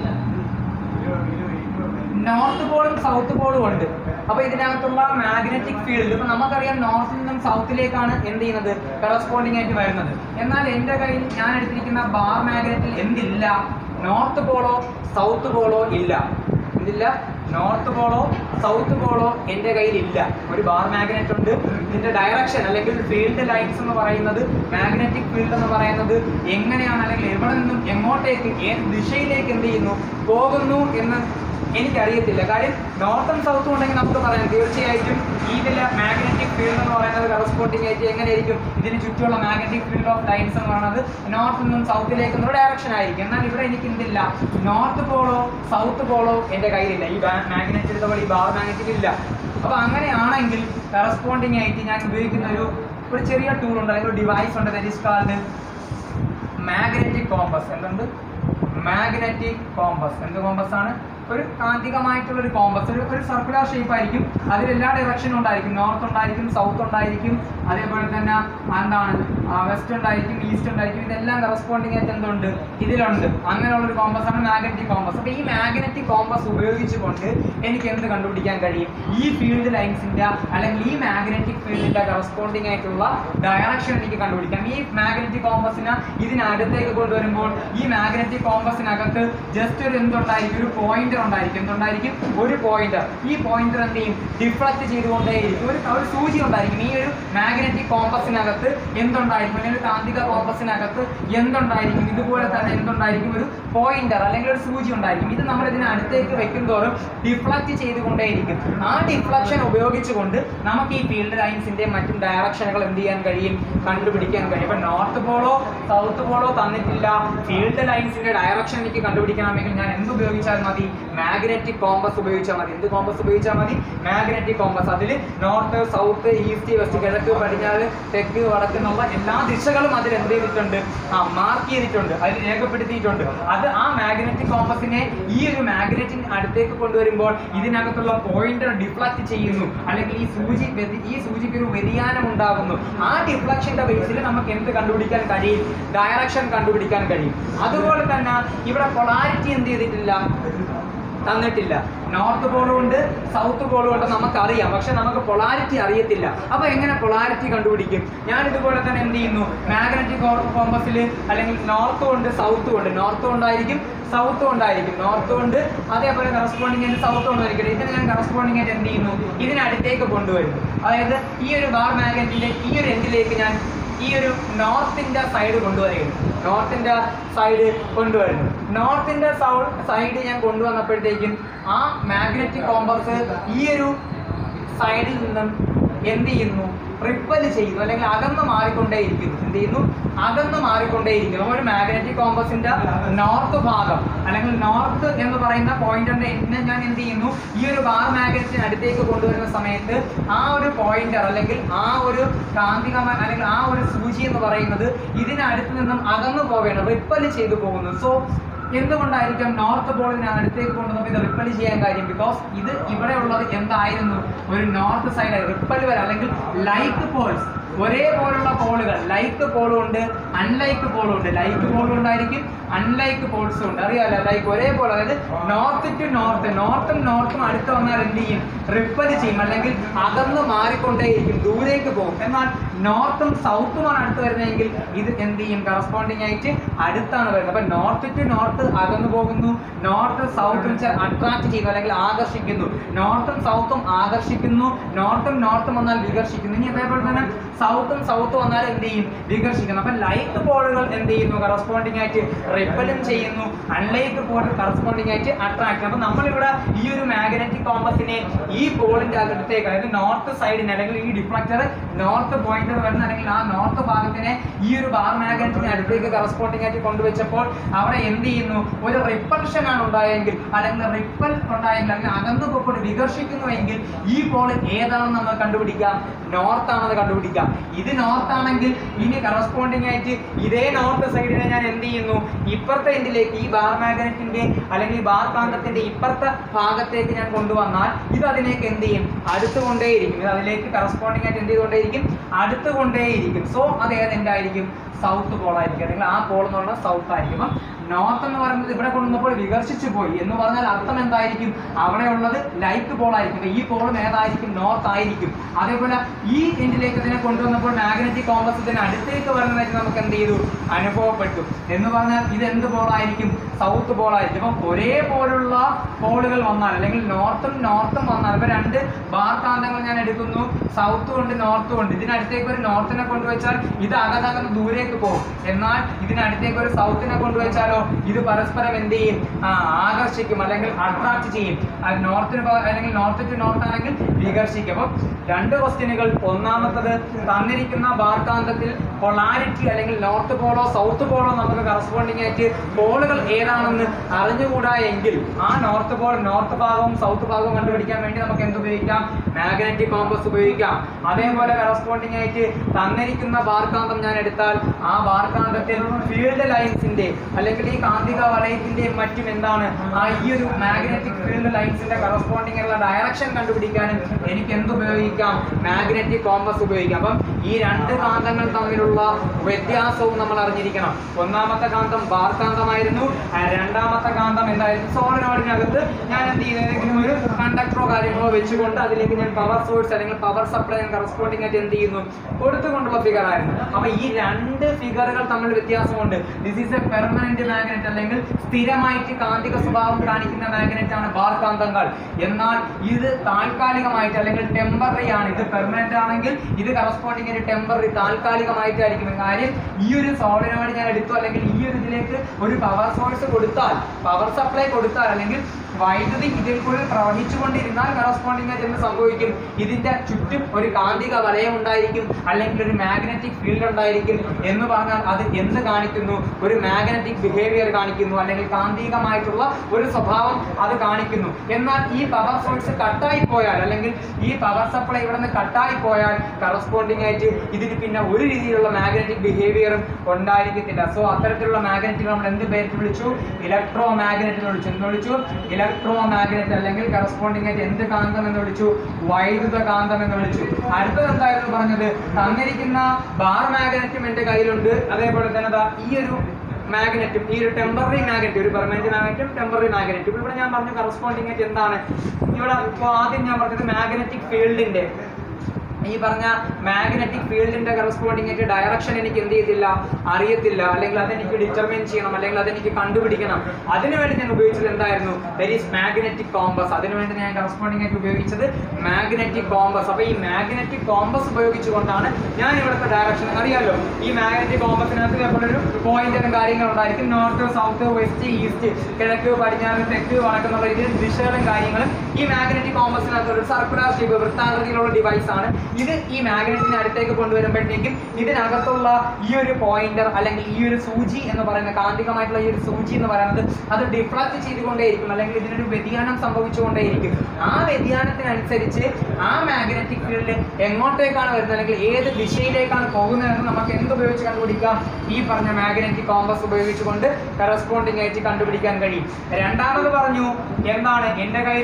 Speaker 1: നോർത്ത് പോളും സൗത്ത് പോളും ഉണ്ട്. അപ്പൊ ഇതിനകത്തുള്ള മാഗ്നറ്റിക് ഫീൽഡ് ഇപ്പൊ നമുക്കറിയാം നോർത്തിൽ നിന്നും സൗത്തിലേക്കാണ് എന്ത് ചെയ്യുന്നത് കറസ്പോണ്ടിങ് ആയിട്ട് വരുന്നത്. എന്നാൽ എൻ്റെ കയ്യിൽ ഞാൻ എടുത്തിരിക്കുന്ന ബാർ മാഗ്നറ്റിൽ എന്തില്ല, നോർത്ത് പോളോ സൗത്ത് പോളോ ഇല്ല. എന്തില്ല, നോർത്ത് പോളോ സൗത്ത് പോളോ എൻ്റെ കയ്യിലില്ല. ഒരു ബാർ മാഗ്നറ്റ് ഉണ്ട്, ഇതിന്റെ ഡയറക്ഷൻ അല്ലെങ്കിൽ ഫീൽഡ് ലൈൻസ് എന്ന് പറയുന്നത്, മാഗ്നറ്റിക് ഫീൽഡ് എന്ന് പറയുന്നത് എങ്ങനെയാണ് അല്ലെങ്കിൽ എവിടെ നിന്നും എങ്ങോട്ടേക്ക് ഏത് ദിശയിലേക്ക് എന്ത് ചെയ്യുന്നു പോകുന്നു എന്ന് എനിക്കറിയത്തില്ല. കാര്യം നോർത്തും സൗത്തും ഉണ്ടെങ്കിൽ നമുക്ക് പറയാം തീർച്ചയായിട്ടും ഇതിലെ മാഗ്നറ്റിക് ഫീൽഡ് എന്ന് പറയുന്നത് കറസ്പോണ്ടിങ് ആയിട്ട് എങ്ങനെയായിരിക്കും, ഇതിന് ചുറ്റുമുള്ള മാഗ്നറ്റിക് ഫീൽഡ് ഓഫ് ലൈൻസ് എന്ന് പറയുന്നത് നോർത്തിൽ നിന്നും സൗത്തിലേക്ക് എന്നുള്ള ഡയറക്ഷൻ ആയിരിക്കും. എന്നാൽ ഇവിടെ എനിക്ക് എന്തില്ല, നോർത്ത് പോളോ സൗത്ത് പോളോ എൻ്റെ കയ്യിലില്ല. ഈ മാഗ്നറ്റ് എടുത്തപ്പോൾ ഈ ബാർ മാഗ്നറ്റിൽ ഇല്ല. അപ്പൊ അങ്ങനെയാണെങ്കിൽ കറസ്പോണ്ടിങ് ആയിട്ട് ഞാൻ ഉപയോഗിക്കുന്ന ഒരു ഒരു ചെറിയ ടൂൾ ഉണ്ട്, അല്ലെങ്കിൽ ഒരു ഡിവൈസ് ഉണ്ട്, that is called magnetic compass. എന്തുണ്ട്, മാഗ്നറ്റിക് കോമ്പസ്. എന്ത് കോമ്പസ് ആണ്, ഒരു കാന്തികമായിട്ടുള്ള ഒരു കോമ്പസ്, ഒരു ഒരു സർക്കുലർ ഷേപ്പ് ആയിരിക്കും. അതിൽ എല്ലാ ഡയറക്ഷനും ഉണ്ടായിരിക്കും, നോർത്ത് ഉണ്ടായിരിക്കും, സൗത്ത് ഉണ്ടായിരിക്കും, അതേപോലെ തന്നെ എന്താണ് വെസ്റ്റ് ഉണ്ടായിരിക്കും, ഈസ്റ്റ് ഉണ്ടായിരിക്കും. ഇതെല്ലാം കറസ്പോണ്ടിങ് ആയിട്ട് എന്തുണ്ട് ഇതിലുണ്ട്. അങ്ങനെയുള്ള ഒരു കോമ്പസ് ആണ് മാഗ്നറ്റിക് കോമ്പസ്. അപ്പൊ ഈ മാഗ്നറ്റിക് കോമ്പസ് ഉപയോഗിച്ചുകൊണ്ട് എനിക്ക് എന്ത് കണ്ടുപിടിക്കാൻ കഴിയും, ഈ ഫീൽഡ് ലൈൻസിന്റെ അല്ലെങ്കിൽ ഈ മാഗ്നറ്റിക് ഫീൽഡിന്റെ കറസ്പോണ്ടിങ് ആയിട്ടുള്ള ഡയറക്ഷൻ എനിക്ക് കണ്ടുപിടിക്കാം. ഈ മാഗ്നറ്റിക് കോമ്പസിനെ ഇതിനടുത്തേക്ക് കൊണ്ടുവരുമ്പോൾ ഈ മാഗ്നറ്റിക് കോമ്പസിനകത്ത് ജസ്റ്റ് ഒരു എന്തുണ്ടായിരിക്കും, ഒരു പോയിന്റ് ഉണ്ടായിരിക്കും. എന്തുണ്ടായിരിക്കും, ഒരു പോയിന്റർ. ഈ പോയിന്റർ എന്ത് ചെയ്യും, ഡിഫ്ലക്ട് ചെയ്തുകൊണ്ടേയിരിക്കും. ഒരു ഒരു സൂചി ഉണ്ടായിരിക്കും. ഈ ഒരു മാഗ്നറ്റിക് കോമ്പസിനകത്ത് എന്തുണ്ടായിരിക്കും, അല്ലെങ്കിൽ ഒരു കാന്തിക കോമ്പസിനകത്ത് എന്തുണ്ടായിരിക്കും, ഇതുപോലെ തന്നെ എന്തുണ്ടായിരിക്കും, ഒരു പോയിന്റർ അല്ലെങ്കിൽ ഒരു സൂചി ഉണ്ടായിരിക്കും. ഇത് നമ്മൾ ഇതിന് അടുത്തേക്ക് വെക്കും തോറും ഡിഫ്ലക്ട് ചെയ്തുകൊണ്ടേയിരിക്കും. ആ ഡിഫ്ലക്ഷൻ ഉപയോഗിച്ചുകൊണ്ട് നമുക്ക് ഈ ഫീൽഡ് ലൈൻസിന്റെ മറ്റും ഡയറക്ഷനുകൾ എന്ത് ചെയ്യാൻ കഴിയും, കണ്ടുപിടിക്കാൻ കഴിയും. ഇപ്പൊ നോർത്ത് പോളോ സൗത്ത് പോളോ തന്നിട്ടില്ല, ഫീൽഡ് ലൈൻസിന്റെ ഡയറക്ഷൻ എനിക്ക് കണ്ടുപിടിക്കണമെങ്കിൽ ഞാൻ എന്ത് ഉപയോഗിച്ചാൽ മതി, മാഗ്നറ്റിക് കോമ്പസ് ഉപയോഗിച്ചാൽ മതി. എന്ത് കോമ്പസ് ഉപയോഗിച്ചാൽ മതി, മാഗ്നറ്റിക് കോമ്പസ്. അതിൽ നോർത്ത് സൗത്ത് ഈസ്റ്റ് വെസ്റ്റ് കിഴക്ക് പടിഞ്ഞാറ് തെക്ക് വടക്ക് എന്നുള്ള എല്ലാ ദിശകളും അതിൽ എന്ത് ചെയ്തിട്ടുണ്ട്, ആ മാർക്ക് ചെയ്തിട്ടുണ്ട്, അതിൽ രേഖപ്പെടുത്തിയിട്ടുണ്ട്. അത് ആ മാഗ്നറ്റിക് കോമ്പസിനെ ഈ ഒരു മാഗ്നറ്റിന് അടുത്തേക്ക് കൊണ്ടുവരുമ്പോൾ ഇതിനകത്തുള്ള പോയിന്റർ ഡിഫ്ലക്ട് ചെയ്യുന്നു, അല്ലെങ്കിൽ ഈ സൂചി ഈ സൂചിക്ക് ഒരു വ്യതിയാനം ഉണ്ടാകുന്നു. ആ ഡിഫ്ലക്ഷന്റെ ബേസിൽ നമുക്ക് എന്ത് കണ്ടുപിടിക്കാൻ കഴിയും, ഡയറക്ഷൻ കണ്ടുപിടിക്കാൻ കഴിയും. അതുപോലെ തന്നെ ഇവിടെ പൊളാരിറ്റി എന്ത് ചെയ്തിട്ടില്ല, തന്നിട്ടില്ല. നോർത്ത് പോളും ഉണ്ട് സൗത്ത് പോളും ഉണ്ട് നമുക്കറിയാം, പക്ഷെ നമുക്ക് പൊളാരിറ്റി അറിയത്തില്ല. അപ്പൊ എങ്ങനെ പൊളാരിറ്റി കണ്ടുപിടിക്കും? ഞാൻ ഇതുപോലെ തന്നെ എന്ത് ചെയ്യുന്നു, മാഗ്നറ്റിക് കോമ്പസിൽ അല്ലെങ്കിൽ നോർത്തും ഉണ്ട് സൗത്തും ഉണ്ട്, നോർത്തും ഉണ്ടായിരിക്കും സൗത്തും ഉണ്ടായിരിക്കും, നോർത്തും ഉണ്ട് അതേപോലെ കറസ്പോണ്ടിങ് ആയിട്ട് സൗത്തും ഉണ്ടായിരിക്കും. ഇതിന് ഞാൻ കറസ്പോണ്ടിങ് ആയിട്ട് എന്ത് ചെയ്യുന്നു, ഇതിനടുത്തേക്ക് കൊണ്ടുവരും. അതായത് ഈ ഒരു ബാർ മാഗ്നറ്റിന്റെ ഈ ഒരു എൻഡിലേക്ക് ഞാൻ ഈ ഒരു നോർത്തിന്റെ സൈഡ് കൊണ്ടുവരുന്നു, നോർത്തിന്റെ സൈഡ് കൊണ്ടുവരുന്നു. നോർത്തിന്റെ സൈഡ് ഞാൻ കൊണ്ടുവന്നപ്പോഴത്തേക്കും ആ മാഗ്നറ്റിക് കോമ്പസ് ഈ ഒരു സൈഡിൽ നിന്നും എന്ത് ചെയ്യുന്നു, റിപ്പൽ ചെയ്യുന്നു, അല്ലെങ്കിൽ അകന്ന് മാറിക്കൊണ്ടേയിരിക്കുന്നു. എന്ത് ചെയ്യുന്നു, അകന്ന് മാറിക്കൊണ്ടേയിരിക്കുന്നു. ഒരു മാഗ്നറ്റിക് കോമ്പസിന്റെ നോർത്ത് ഭാഗം അല്ലെങ്കിൽ നോർത്ത് എന്ന് പറയുന്ന പോയിന്റിന്റെ എന്നെ ഞാൻ എന്ത് ചെയ്യുന്നു, ഈ ഒരു ബാർ മാഗ്നറ്റിന് അടുത്തേക്ക് കൊണ്ടുവരുന്ന സമയത്ത് ആ ഒരു പോയിന്റർ അല്ലെങ്കിൽ ആ ഒരു കാന്തികമായ അല്ലെങ്കിൽ ആ ഒരു സൂചി എന്ന് പറയുന്നത് ഇതിനടുത്ത് നിന്നും അകന്നു പോവുകയാണ്, റിപ്പൽ ചെയ്തു പോകുന്നു. സോ എന്തുകൊണ്ടായിരിക്കും നോർത്ത് പോളിനെ അടുത്തേക്ക് കൊണ്ടുവന്നപ്പോൾ ഇത് റിപ്പൽ ചെയ്യാൻ കാര്യം? ബിക്കോസ് ഇത് ഇവിടെ ഉള്ളത് എന്തായിരുന്നു, ഒരു നോർത്ത് സൈഡ് റിപ്പൽ വരെ അല്ലെങ്കിൽ ലൈക്ക് പോൾസ്, ഒരേപോലുള്ള പോളുകൾ, ലൈക്ക് പോളും ഉണ്ട് അൺലൈക്ക് പോളും ഉണ്ട്. ലൈക്ക് പോളും ഉണ്ടായിരിക്കും, അൺലൈക്ക് പോൾസും ഉണ്ട്. അറിയാലോ, ലൈക്ക് ഒരേപോലെ, അതായത് നോർത്ത് ടു നോർത്ത്, നോർത്തും നോർത്തും അടുത്ത് വന്നാൽ എന്ത് ചെയ്യും, റിപ്പൽ ചെയ്യും അല്ലെങ്കിൽ അകന്ന് മാറിക്കൊണ്ടേയിരിക്കും, ദൂരേക്ക് പോകും. എന്നാൽ നോർത്തും സൗത്തുമാണ് അടുത്ത് വരുന്നതെങ്കിൽ ഇത് എന്ത് ചെയ്യും, കറസ്പോണ്ടിങ് ആയിട്ട് അടുത്താണ് വരുന്നത്. അപ്പൊ നോർത്ത് ടു നോർത്ത് അകന്നു പോകുന്നു, നോർത്ത് സൗത്തും അട്രാക്ട് ചെയ്യുന്നു അല്ലെങ്കിൽ ആകർഷിക്കുന്നു, നോർത്തും സൗത്തും ആകർഷിക്കുന്നു, നോർത്തും നോർത്തും വന്നാൽ വികർഷിക്കുന്നു. ഇനി അതേപോലെ തന്നെ സൗത്തും സൗത്ത് വന്നാൽ എന്ത് ചെയ്യും, വികർഷിക്കുന്നു. അപ്പൊ ലൈക്ക് പോളുകൾ എന്ത് ചെയ്യുന്നു, കറസ്പോണ്ടിങ് ആയിട്ട് റിപ്പലും ചെയ്യുന്നു, അൺലൈക്ക് പോൾ കറസ്പോണ്ടിങ് ആയിട്ട് അട്രാക്ട്. അപ്പൊ നമ്മളിവിടെ ഈ ഒരു മാഗ്നറ്റിക് കോമ്പസിനെ ഈ പോളിന്റെ അകത്തേക്ക്, അതായത് നോർത്ത് സൈഡിന് അല്ലെങ്കിൽ ഈ ഡിഫ്ലക്ടർ നോർത്ത് പോയിന്റ് വരുന്ന അല്ലെങ്കിൽ ആ നോർത്ത് ഭാഗത്തിനെ ഈ ഒരു ബാർ മാഗ്നറ്റിന് അടുത്തേക്ക് കറസ്പോണ്ടിങ് ആയിട്ട് കൊണ്ടുവച്ചപ്പോൾ അവിടെ എന്ത് ചെയ്യുന്നു, ഒരു റിപ്പൽഷൻ ആണ് ഉണ്ടായെങ്കിൽ അല്ലെങ്കിൽ റിപ്പൽ ഉണ്ടായെങ്കിൽ അല്ലെങ്കിൽ അകന്നു പോയിട്ട് വികർഷിക്കുന്നുവെങ്കിൽ ഈ പോൾ ഏതാണെന്ന് നമ്മൾ കണ്ടുപിടിക്കാം, നോർത്ത് ആണെന്ന് കണ്ടുപിടിക്കാം. ഇത് നോർത്ത് ആണെങ്കിൽ ഇനി കറസ്പോണ്ടിങ് ആയിട്ട് ഇതേ നോർത്ത് സൈഡിനെ ഞാൻ എന്ത് ചെയ്യുന്നു, ഇപ്പുറത്തെ എൻഡിലേക്ക് ഈ ബാർ മാഗ്നറ്റിന്റെ അല്ലെങ്കിൽ ബാർ കാന്തത്തിന്റെ ഇപ്പുറത്തെ ഭാഗത്തേക്ക് ഞാൻ കൊണ്ടുവന്നാൽ ഇത് അതിലേക്ക് എന്ത് ചെയ്യും, അടുത്തുകൊണ്ടേയിരിക്കും. ഇത് അതിലേക്ക് കറസ്പോണ്ടിങ് ആയിട്ട് എന്ത് ചെയ്തുകൊണ്ടേയിരിക്കും, അടുത്തുകൊണ്ടേയിരിക്കും. സോ അത് ഏതെന്തായിരിക്കും, സൗത്ത് പോൾ ആയിരിക്കും, അല്ലെങ്കിൽ ആ പോൾ എന്ന് പറഞ്ഞാൽ സൗത്ത് ആയിരിക്കും. അപ്പം നോർത്ത് എന്ന് പറയുന്നത് ഇവിടെ കൊണ്ടുവന്നപ്പോൾ വികർഷിച്ചു പോയി എന്ന് പറഞ്ഞാൽ അർത്ഥം എന്തായിരിക്കും, അവിടെ ഉള്ളത് ലൈക്ക് പോൾ ആയിരിക്കും. ഈ പോളും ഏതായിരിക്കും, നോർത്ത് ആയിരിക്കും. അതേപോലെ ഈ എൻഡിലേക്ക് ഇതിനെ കൊണ്ടുവന്നപ്പോൾ മാഗ്നറ്റിക് കോമ്പസ് ഇതിന് അടുത്തേക്ക് വരുന്നതായിട്ട് നമുക്ക് എന്ത് ചെയ്തു, അനുഭവപ്പെട്ടു എന്ന് പറഞ്ഞാൽ ഇത് എന്ത് പോളായിരിക്കും, സൗത്ത് പോൾ ആയിരിക്കും. അപ്പം ഒരേപോലുള്ള പോളുകൾ വന്നാൽ അല്ലെങ്കിൽ നോർത്തും നോർത്തും വന്നാൽ ഇപ്പൊ രണ്ട് ബാർ കാന്തങ്ങൾ ഞാൻ എടുക്കുന്നു, സൗത്തും ഉണ്ട് നോർത്തും ഉണ്ട്. ഇതിനടുത്തേക്ക് ഒരു നോർത്തിനെ കൊണ്ടുവച്ചാൽ ഇത് അകതകന്ന് ദൂരേക്ക് പോകും. എന്നാൽ ഇതിനടുത്തേക്ക് ഒരു സൗത്തിനെ കൊണ്ടുവച്ചാലോ ഇത് പരസ്പരം എന്ത് ചെയ്യും, ആ ആകർഷിക്കും അല്ലെങ്കിൽ അട്രാക്ട് ചെയ്യും. അത് നോർത്തിന് അല്ലെങ്കിൽ നോർത്ത് ടു നോർത്ത് ആണെങ്കിൽ വികർഷിക്കും. അപ്പം രണ്ട് ക്വസ്റ്റ്യനുകൾ, ഒന്നാമത്തത് തന്നിരിക്കുന്ന ബാർ കാന്തത്തിൽ പൊളാരിറ്റി അല്ലെങ്കിൽ നോർത്ത് പോളോ സൗത്ത് പോളോ നമുക്ക് കറസ്പോണ്ടിങ് ആയിട്ട് പോളുകൾ ഏതാണെന്ന് അറിഞ്ഞുകൂടാ എങ്കിൽ ആ നോർത്ത് പോൾ നോർത്ത് ഭാഗവും സൗത്ത് ഭാഗവും കണ്ടുപിടിക്കാൻ വേണ്ടി നമുക്ക് എന്ത് ഉപയോഗിക്കാം, മാഗ്നറ്റിക് കോമ്പസ് ഉപയോഗിക്കാം. അതേപോലെ കറസ്പോണ്ടിങ് ആയിട്ട് തന്നിരിക്കുന്ന ബാർ കാന്തം ഞാൻ എടുത്താൽ ആ ബാർ കാന്തത്തിൽ ഫീൽഡ് ലൈൻസിന്റെ അല്ലെങ്കിൽ ഈ കാന്തിക വലയത്തിന്റെ മറ്റും എന്താണ് ആ ഈ ഒരു മാഗ്നറ്റിക് ഫീൽഡ് ലൈൻസിന്റെ കറസ്പോണ്ടിങ് ഉള്ള ഡയറക്ഷൻ കണ്ടുപിടിക്കാനും എനിക്ക് എന്ത് ഉപയോഗിക്കാം, മാഗ്നറ്റിക് കോമ്പസ് ഉപയോഗിക്കാം. അപ്പം ഈ രണ്ട് കാന്തങ്ങൾ തമ്മിലുള്ള വ്യത്യാസവും നമ്മൾ അറിഞ്ഞിരിക്കണം. ഒന്നാമത്തെ കാന്തം ബാർ കാന്തമായിരുന്നു, രണ്ടാമത്തെ കാന്തം എന്തായിരുന്നു, സോളിനോയിഡിനകത്ത് ഞാൻ എന്ത് ചെയ്തെങ്കിലും ഒരു കണ്ടക്ടറോ കാര്യങ്ങളോ വെച്ചുകൊണ്ട് അതിലേക്ക് ഞാൻ പവർ സോഴ്സ് അല്ലെങ്കിൽ പവർ സപ്ലൈ കറസ്പോണ്ടിങ് ആയിട്ട് എന്ത് ചെയ്യുന്നു, കൊടുത്തുകൊണ്ടുള്ള ഫിഗർ ആയിരുന്നു. അപ്പൊ ഈ രണ്ട് ഫിഗറുകൾ തമ്മിൽ വ്യത്യാസമുണ്ട്. This is a permanent magnet അല്ലെങ്കിൽ സ്ഥിരമായിട്ട് കാന്തിക സ്വഭാവം കാണിക്കുന്ന മാഗ്നറ്റ് ആണ് ബാർ കാന്തങ്ങൾ. എന്നാൽ ഇത് താൽക്കാലികമായിട്ട് അല്ലെങ്കിൽ ടെമ്പററി ആണ്. ഇത് പെർമനന്റ് ആണെങ്കിൽ ഇത് കറസ്പോണ്ടിങ് ആയിട്ട് ടെമ്പററി താൽക്കാലികമായിട്ടായിരിക്കും. കാര്യം ഈ ഒരു സോളിനോയിഡ് ഞാൻ എടുത്തു അല്ലെങ്കിൽ ഈ ഒരു ഇതിലേക്ക് ഒരു പവർ സോഴ്സ് കൊടുത്താൽ, പവർ സപ്ലൈ കൊടുത്താൽ അല്ലെങ്കിൽ വൈദ്യുതി ഇതിൽ കൂടി പ്രവഹിച്ചുകൊണ്ടിരുന്നാൽ കറസ്പോണ്ടിങ് ആയിട്ട് എന്ത് സംഭവിക്കും, ഇതിന്റെ ചുറ്റും ഒരു കാന്തിക വലയം ഉണ്ടായിരിക്കും അല്ലെങ്കിൽ ഒരു മാഗ്നറ്റിക് ഫീൽഡ് ഉണ്ടായിരിക്കും. എന്ന് പറഞ്ഞാൽ അത് എന്ത് കാണിക്കുന്നു, ഒരു മാഗ്നറ്റിക് ബിഹേവിയർ കാണിക്കുന്നു അല്ലെങ്കിൽ കാന്തികമായിട്ടുള്ള ഒരു സ്വഭാവം അത് കാണിക്കുന്നു. എന്നാൽ ഈ പവർ സോഴ്സ് കട്ടായി പോയാൽ അല്ലെങ്കിൽ ഈ പവർ സപ്ലൈ ഇവിടെ നിന്ന് കട്ടായി പോയാൽ കറസ്പോണ്ടിങ് ആയിട്ട് ഇതിന് പിന്നെ ഒരു രീതിയിലുള്ള മാഗ്നറ്റിക് ബിഹേവിയറും ഉണ്ടായിരിക്കത്തില്ല. സോ അത്തരത്തിലുള്ള മാഗ്നറ്റിക് നമ്മൾ എന്ത് പേരിട്ട് വിളിച്ചു, ഇലക്ട്രോ മാഗ്നറ്റ് എന്ന് വിളിച്ചു. എന്ന് വിളിച്ചു ഇലക്ട്രോ മാഗ്നറ്റ് അല്ലെങ്കിൽ കറസ്പോണ്ടിങ് ആയിട്ട് എന്ത് കാന്തം എന്ന് വിളിച്ചു, വൈദ്യുത കാന്തം എന്ന് വിളിച്ചു. അടുത്തത് എന്തായിരുന്നു പറഞ്ഞത്, തന്നിരിക്കുന്ന ബാർ മാഗ്നറ്റും എന്റെ കയ്യിലുണ്ട്, അതേപോലെ തന്നെ ഈ ഒരു മാഗ്നറ്റും ഈ ഒരു ടെമ്പററി മാഗ്നറ്റ്, ഒരു പെർമനന്റ് മാഗ്നറ്റും ടെമ്പററി മാഗ്നറ്റും. ഇവിടെ ഞാൻ പറഞ്ഞു കറസ്പോണ്ടിങ് ആയിട്ട് എന്താണ്, ഇവിടെ ഇപ്പോൾ ആദ്യം ഞാൻ പറഞ്ഞത് മാഗ്നറ്റിക് ഫീൽഡിന്റെ ഈ പറഞ്ഞ മാഗ്നറ്റിക് ഫീൽഡിന്റെ കറസ്പോണ്ടിങ് ആയിട്ട് ഡയറക്ഷൻ എനിക്ക് എന്ത് ചെയ്തില്ല, അറിയത്തില്ല, അല്ലെങ്കിൽ അതെനിക്ക് ഡിറ്റർമിൻ ചെയ്യണം അല്ലെങ്കിൽ അതെനിക്ക് കണ്ടുപിടിക്കണം. അതിനുവേണ്ടി ഞാൻ ഉപയോഗിച്ചത് എന്തായിരുന്നു, ദാറ്റ് ഈസ് മാഗ്നറ്റിക് കോമ്പസ്. അതിനുവേണ്ടി ഞാൻ കറസ്പോണ്ടിങ് ആയിട്ട് ഉപയോഗിച്ചത് മാഗ്നറ്റിക് കോമ്പസ്. അപ്പൊ ഈ മാഗ്നറ്റിക് കോമ്പസ് ഉപയോഗിച്ചുകൊണ്ടാണ് ഞാൻ ഇവിടുത്തെ ഡയറക്ഷൻ അറിയാലോ. ഈ മാഗ്നറ്റിക് കോമ്പസിനകത്ത് എപ്പോഴൊരു പോയിന്റും കാര്യങ്ങളും ഉണ്ടായിരിക്കും, നോർത്ത് സൗത്ത് വെസ്റ്റ് ഈസ്റ്റ്, കിഴക്ക് പടിഞ്ഞാറ് തെക്ക് വടക്കെന്നുള്ള രീതിയിൽ ദിശകളും കാര്യങ്ങളും ഈ മാഗ്നറ്റിക് കോമ്പസിനകത്ത് ഒരു സർക്കുലർ ഷേപ്പ് വൃത്താകൃതിയിലുള്ള ഡിവൈസ് ആണ്. ഇത് ഈ മാഗ്നറ്റിന് അടുത്തേക്ക് കൊണ്ടുവരുമ്പോഴത്തേക്കും ഇതിനകത്തുള്ള ഈ ഒരു പോയിന്റർ അല്ലെങ്കിൽ ഈ ഒരു സൂചി എന്ന് പറയുന്ന കാന്തികമായിട്ടുള്ള ഈ ഒരു സൂചി എന്ന് പറയുന്നത് അത് ഡിഫ്ലക്ട് ചെയ്തുകൊണ്ടേയിരിക്കും അല്ലെങ്കിൽ ഇതിനൊരു വ്യതിയാനം സംഭവിച്ചുകൊണ്ടേയിരിക്കും. ആ വ്യതിയാനത്തിനനുസരിച്ച് ആ മാഗ്നറ്റിക് ഫീൽഡ് എങ്ങോട്ടേക്കാണ് വരുന്നത് അല്ലെങ്കിൽ ഏത് ദിശയിലേക്കാണ് പോകുന്നതെന്ന് നമുക്ക് എന്ത് ഉപയോഗിച്ച് കണ്ടുപിടിക്കാം, ഈ പറഞ്ഞ മാഗ്നറ്റിക് കോമ്പസ് ഉപയോഗിച്ചുകൊണ്ട് കറസ്പോണ്ടിങ് ആയിട്ട് കണ്ടുപിടിക്കാൻ കഴിയും. രണ്ടാമത് പറഞ്ഞു എന്താണ്, എൻ്റെ കയ്യിൽ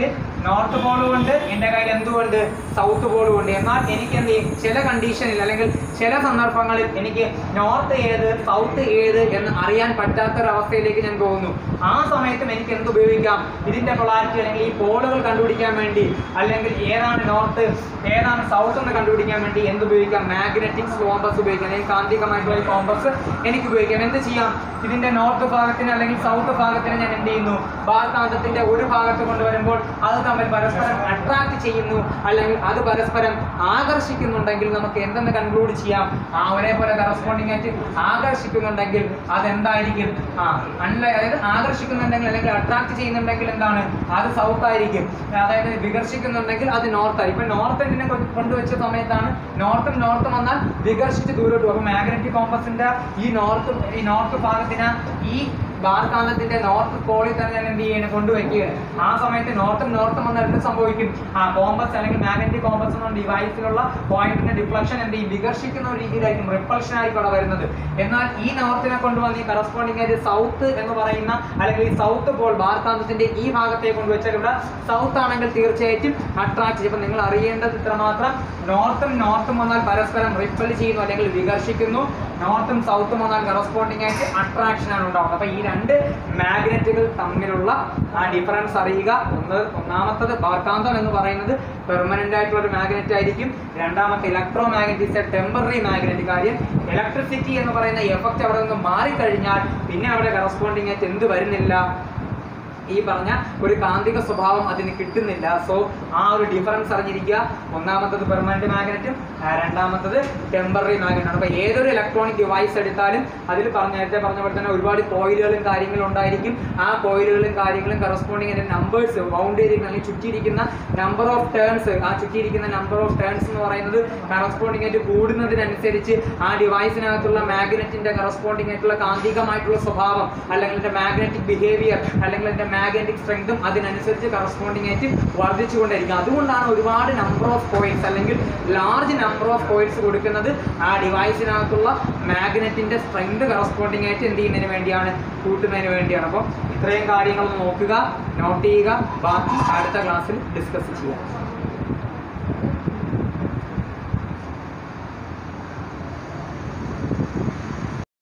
Speaker 1: നോർത്ത് പോളും ഉണ്ട്, എൻ്റെ കയ്യിൽ എന്തുകൊണ്ട് സൗത്ത് പോളും ഉണ്ട്. എന്നാൽ എനിക്ക് എന്ത് ചെയ്യും, ചില കണ്ടീഷനിൽ അല്ലെങ്കിൽ ചില സന്ദർഭങ്ങളിൽ എനിക്ക് നോർത്ത് ഏത് സൗത്ത് ഏത് എന്ന് അറിയാൻ പറ്റാത്തൊരവസ്ഥയിലേക്ക് ഞാൻ പോകുന്നു. ആ സമയത്തും എനിക്ക് എന്ത് ഉപയോഗിക്കാം, ഇതിൻ്റെ പൊളാരിറ്റി അല്ലെങ്കിൽ ഈ പോളുകൾ കണ്ടുപിടിക്കാൻ വേണ്ടി അല്ലെങ്കിൽ ഏതാണ് നോർത്ത് ഏതാണ് സൗത്ത് എന്ന് കണ്ടുപിടിക്കാൻ വേണ്ടി എന്ത് ഉപയോഗിക്കാം, മാഗ്നറ്റിക് കോമ്പസ് ഉപയോഗിക്കാം. അല്ലെങ്കിൽ കാന്തികമായിട്ടുള്ള ഈ കോമ്പസ് എനിക്ക് ഉപയോഗിക്കാം. എന്ത് ചെയ്യാം, ഇതിൻ്റെ നോർത്ത് ഭാഗത്തിന് അല്ലെങ്കിൽ സൗത്ത് ഭാഗത്തിന് ഞാൻ എന്ത് ചെയ്യുന്നു, ഭാഗകാന്തത്തിൻ്റെ ഒരു ഭാഗത്ത് കൊണ്ടുവരുമ്പോൾ അത് തമ്മിൽ പരസ്പരം അട്രാക്ട് ചെയ്യുന്നു അല്ലെങ്കിൽ അത് പരസ്പരം ആകർഷിക്കുന്നുണ്ടെങ്കിൽ നമുക്ക് എന്തെന്ന് കൺക്ലൂഡ് ചെയ്യാം, ആ ഒരേപോലെ കറസ്പോണ്ടിങ് ആയിട്ട് ആകർഷിക്കുന്നുണ്ടെങ്കിൽ അതെന്തായിരിക്കും, ആ അല്ല അതായത് ആകർഷിക്കുന്നുണ്ടെങ്കിൽ അല്ലെങ്കിൽ അട്രാക്ട് ചെയ്യുന്നുണ്ടെങ്കിൽ എന്താണ്, അത് സൗത്ത് ആയിരിക്കും. അതായത് വികർഷിക്കുന്നുണ്ടെങ്കിൽ അത് നോർത്ത് ആയിരിക്കും. ഇപ്പം നോർത്ത് എൻഡിനെ കൊണ്ടുവച്ച സമയത്താണ് നോർത്തും നോർത്തും വന്നാൽ വികർഷിച്ച് ദൂരോട്ട് പോകും. അപ്പോൾ മാഗ്നറ്റിക് കോമ്പസിന്റെ ഈ നോർത്ത് ഈ നോർത്ത് ഭാഗത്തിന് ഈ ഭാരകാന്തത്തിന്റെ നോർത്ത് പോളിൽ തന്നെ ഞാൻ എന്ത് ചെയ്യണം, കൊണ്ടുവയ്ക്കുകയാണ്. ആ സമയത്ത് നോർത്തും നോർത്തും വന്നാൽ എന്ത് സംഭവിക്കും, ആ കോമ്പസ് അല്ലെങ്കിൽ മാഗ്നറ്റിക് കോമ്പസ് എന്ന ഡിവൈസിലുള്ള പോയിന്റിന്റെ ഡിഫ്ലക്ഷൻ എന്ത് ചെയ്യും, വികർഷിക്കുന്ന ഒരു രീതിയിലായിരിക്കും, റിപ്പൾഷൻ ആയിക്കോടെ വരുന്നത്. എന്നാൽ ഈ നോർത്തിനെ കൊണ്ടുവന്ന് ഈ കറസ്പോണ്ടിങ് ആയിട്ട് സൗത്ത് എന്ന് പറയുന്ന അല്ലെങ്കിൽ ഈ സൗത്ത് പോൾ ഭാരകാന്തത്തിന്റെ ഈ ഭാഗത്തേക്ക് കൊണ്ടുവച്ചാൽ ഇവിടെ സൗത്ത് ആണെങ്കിൽ തീർച്ചയായിട്ടും അട്രാക്ട് ചെയ്യും. നിങ്ങൾ അറിയേണ്ടത് ഇത്രമാത്രം, നോർത്തും നോർത്തും വന്നാൽ പരസ്പരം റിപ്പൽ ചെയ്യുന്നു അല്ലെങ്കിൽ വികർഷിക്കുന്നു, നോർത്തും സൗത്തും വന്നാൽ കറസ്പോണ്ടിങ് ആയിട്ട് അട്രാക്ഷൻ ആണ് ഉണ്ടാവുന്നത്. അപ്പൊ ഈ രണ്ട് മാഗ്നറ്റുകൾ തമ്മിലുള്ള ആ ഡിഫറൻസ് അറിയുക. ഒന്ന് ഒന്നാമത്തത് ഭാരകാന്തം എന്ന് പറയുന്നത് പെർമനന്റ് ആയിട്ടുള്ള ഒരു മാഗ്നറ്റ് ആയിരിക്കും. രണ്ടാമത്തെ electromagnet is a temporary magnet. കാര്യം ഇലക്ട്രിസിറ്റി എന്ന് പറയുന്ന എഫക്റ്റ് അവിടെ നിന്ന് മാറിക്കഴിഞ്ഞാൽ പിന്നെ അവിടെ കറസ്പോണ്ടിങ് ആയിട്ട് എന്ത് വരുന്നില്ല, ഈ പറഞ്ഞ ഒരു കാന്തിക സ്വഭാവം അതിന് കിട്ടുന്നില്ല. സോ ആ ഒരു ഡിഫറൻസ് അറിഞ്ഞിരിക്കുക. ഒന്നാമത്തത് പെർമനന്റ് മാഗ്നറ്റും രണ്ടാമത്തത് ടെമ്പററി മാഗ്നറ്റാണ്. അപ്പോൾ ഏതൊരു ഇലക്ട്രോണിക് ഡിവൈസ് എടുത്താലും അതിൽ പറഞ്ഞ നേരത്തെ പറഞ്ഞ പോലെ തന്നെ ഒരുപാട് കോയിലുകളും കാര്യങ്ങളും ഉണ്ടായിരിക്കും. ആ കോയിലുകളും കാര്യങ്ങളും കറസ്പോണ്ടിങ് അതിൻ്റെ നമ്പേഴ്സ് ബൗണ്ട് ചെയ്തിരിക്കുന്ന അല്ലെങ്കിൽ ചുറ്റിയിരിക്കുന്ന നമ്പർ ഓഫ് ടേൺസ്, ആ ചുറ്റിയിരിക്കുന്ന നമ്പർ ഓഫ് ടേൺസ് എന്ന് പറയുന്നത് കറസ്പോണ്ടിങ് ആയിട്ട് കൂടുന്നതിനനുസരിച്ച് ആ ഡിവൈസിനകത്തുള്ള മാഗ്നറ്റിന്റെ കറസ്പോണ്ടിങ് ആയിട്ടുള്ള കാന്തികമായിട്ടുള്ള സ്വഭാവം അല്ലെങ്കിൽ അതിന്റെ മാഗ്നറ്റിക് ബിഹേവിയർ അല്ലെങ്കിൽ അതിന്റെ മാഗ്നറ്റിക് സ്ട്രെങ്തും അതിനനുസരിച്ച് കറസ്പോണ്ടിങ് ആയിട്ട് വർദ്ധിച്ചുകൊണ്ടിരിക്കും. അതുകൊണ്ടാണ് ഒരുപാട് നമ്പർ ഓഫ് കോയിൽസ് അല്ലെങ്കിൽ ലാർജ് നമ്പർ ഓഫ് കോയിൽസ് കൊടുക്കുന്നത് ആ ഡിവൈസിനകത്തുള്ള മാഗ്നറ്റിന്റെ സ്ട്രെങ്ത് കറസ്പോണ്ടിങ് ആയിട്ട് എന്ത് ചെയ്യുന്നതിന് വേണ്ടിയാണ്, കൂട്ടുന്നതിന് വേണ്ടിയാണ്. അപ്പോൾ ഇത്രയും കാര്യങ്ങൾ നോക്കുക, നോട്ട് ചെയ്യുക, ബാക്കി അടുത്ത ക്ലാസ്സിൽ ഡിസ്കസ് ചെയ്യാം.